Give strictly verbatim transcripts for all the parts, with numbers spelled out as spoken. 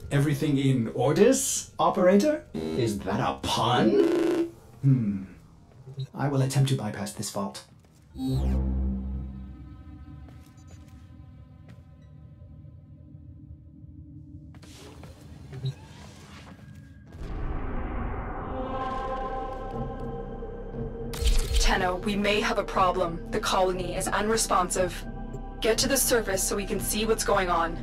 Everything in orders, operator? Is that a pun? Hmm. I will attempt to bypass this fault. Tenno, we may have a problem. The colony is unresponsive. Get to the surface so we can see what's going on.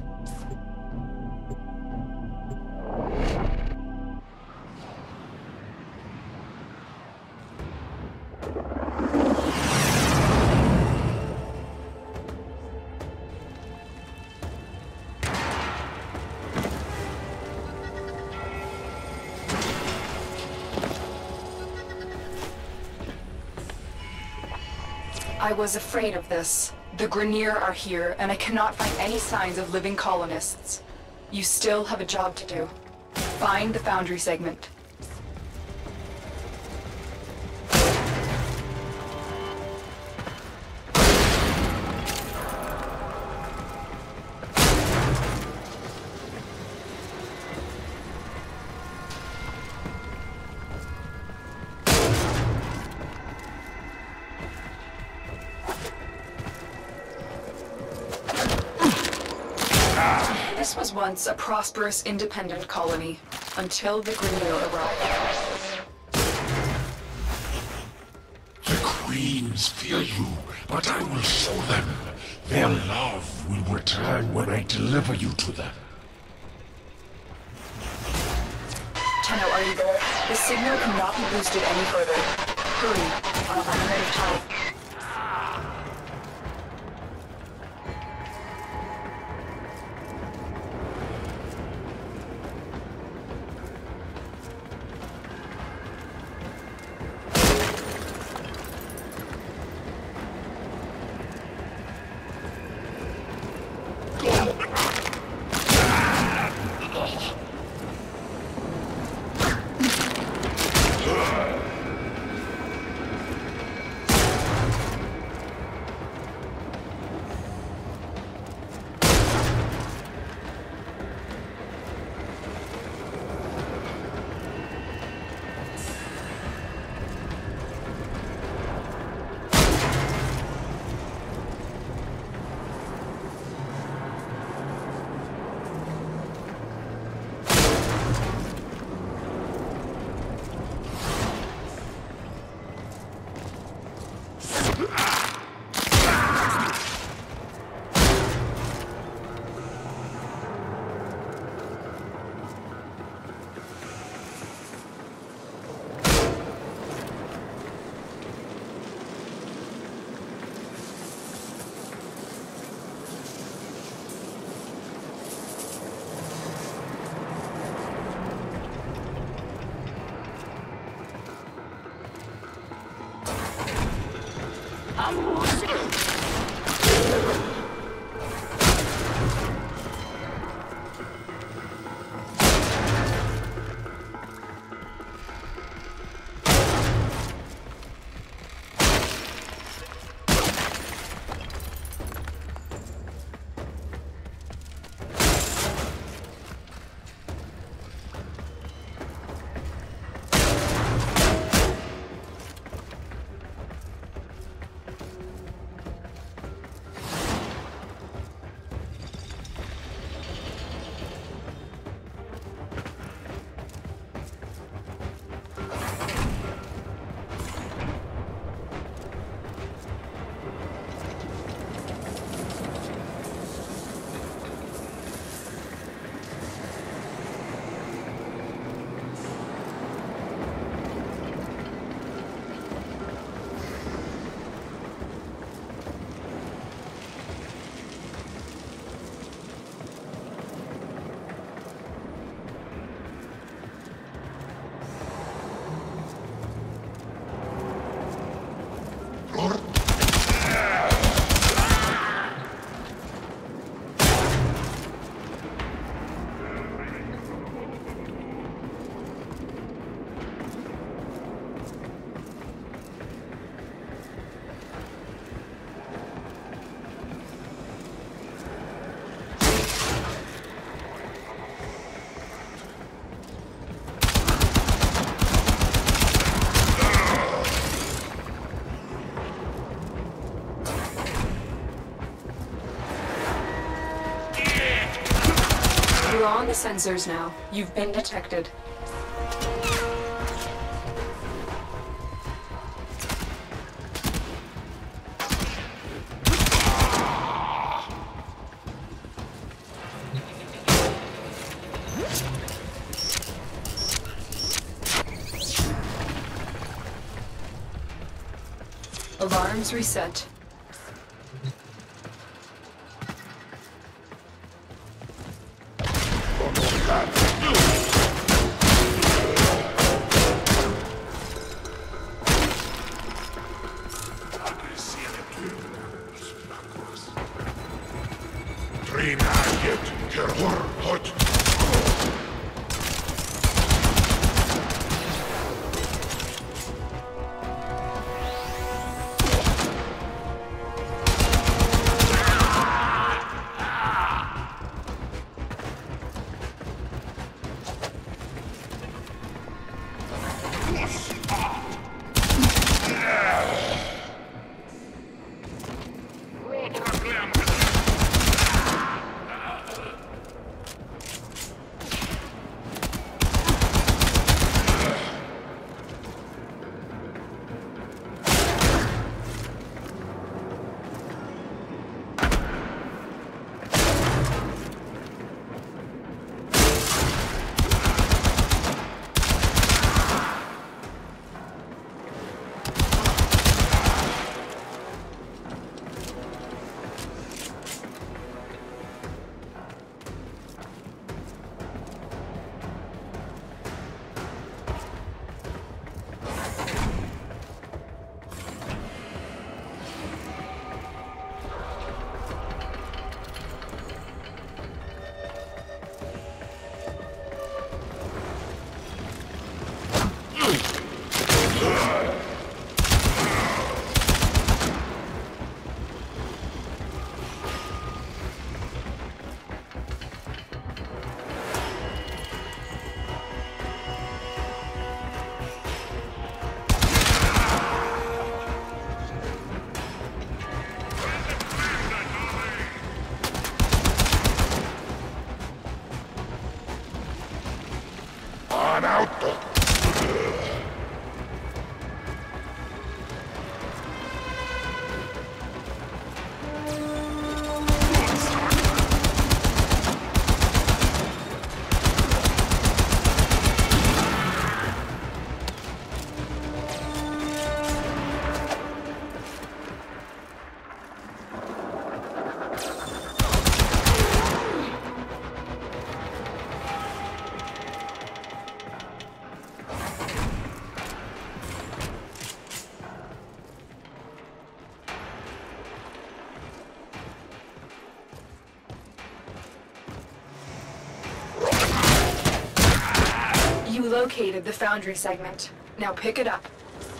I was afraid of this. The Grineer are here, and I cannot find any signs of living colonists. You still have a job to do. Find the Foundry segment. This was once a prosperous, independent colony, until the Grineer arrived. The Queens fear you, but I will show them. Their love will return when I deliver you to them. Tenno, are you there? The signal cannot be boosted any further. Hurry, I'm out of time. You're on the sensors now. You've been detected. Alarms reset. You located the Foundry segment. Now pick it up.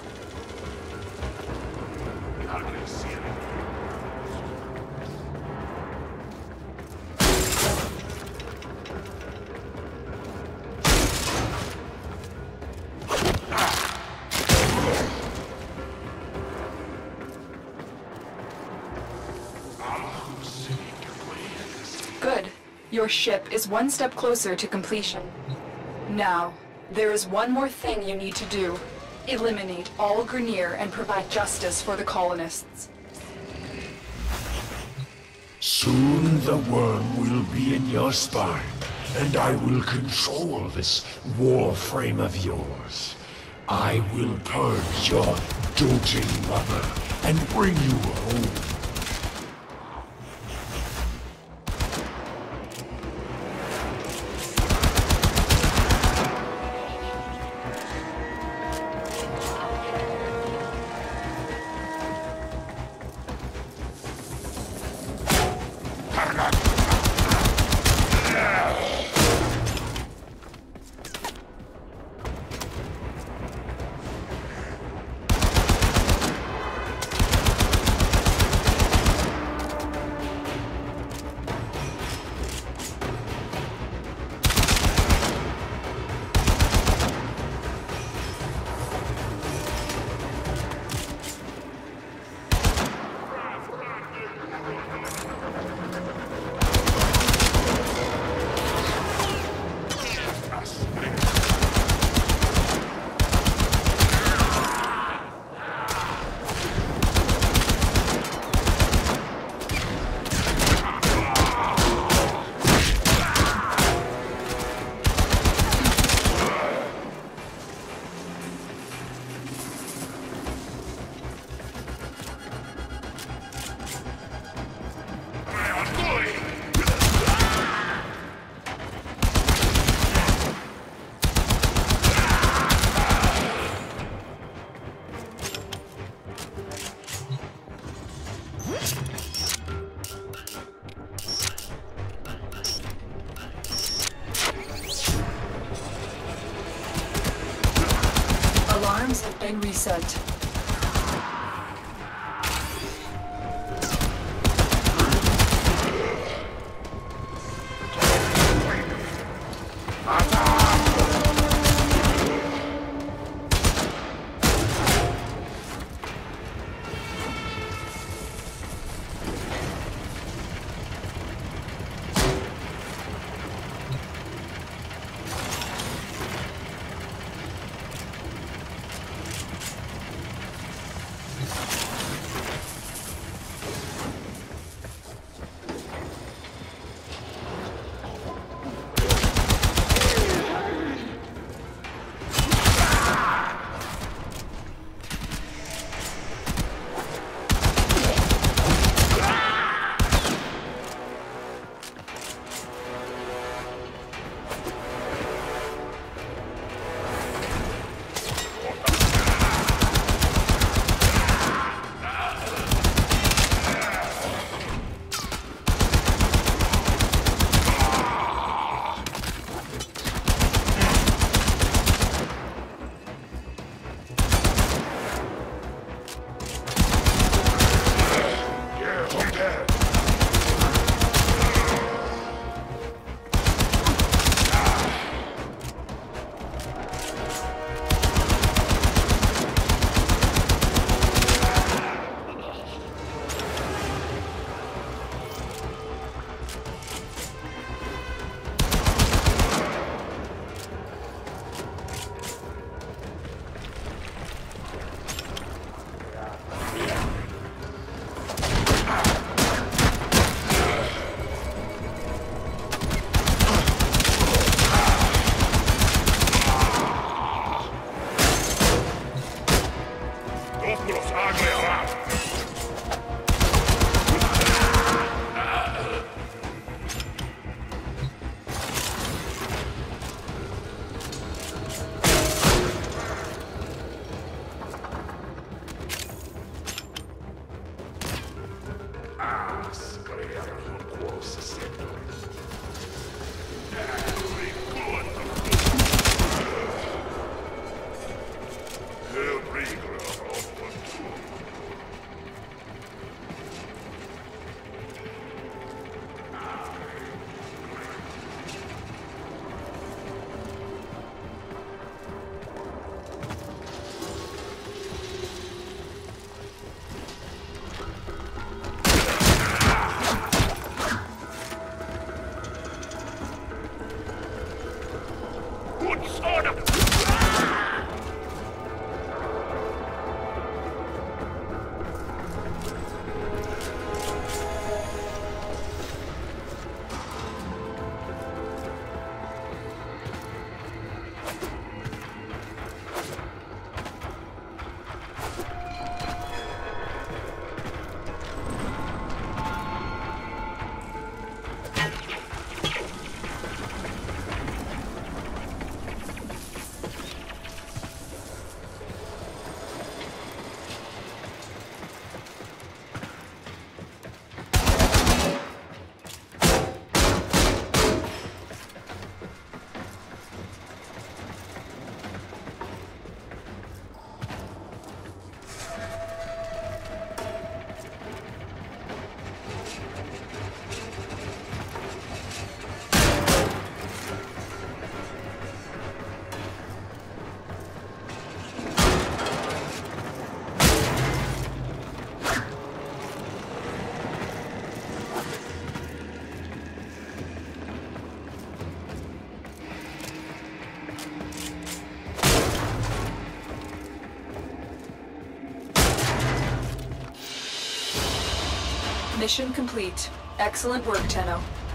Good. Your ship is one step closer to completion. Now, there is one more thing you need to do. Eliminate all Grineer and provide justice for the colonists. Soon the worm will be in your spine, and I will control this warframe of yours. I will purge your doting mother and bring you home. alarms have been reset. Mission complete. Excellent work, Tenno.